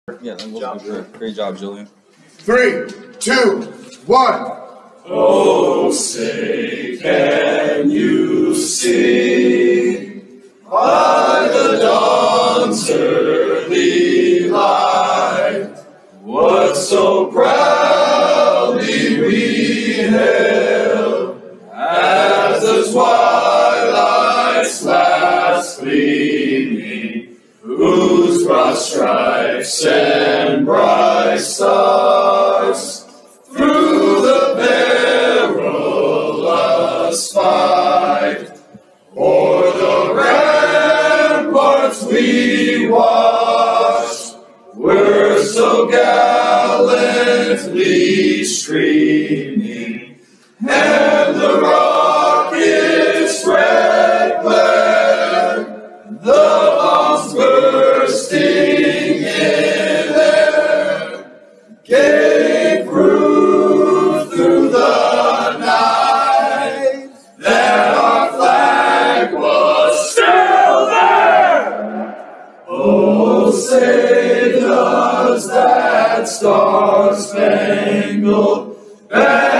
Yeah, that was good. Great job, Julian. 3, 2, 1. Oh, say, can you see by the dawn's early light what so proudly we hailed as the twilight's last gleaming, whose broad stripes and bright stars through the perilous fight o'er the ramparts we watched were so gallantly streaming, and the rocket's red glare, the bombs bursting in air, gave proof through the night that our flag was still there. Oh, say does that star-spangled banner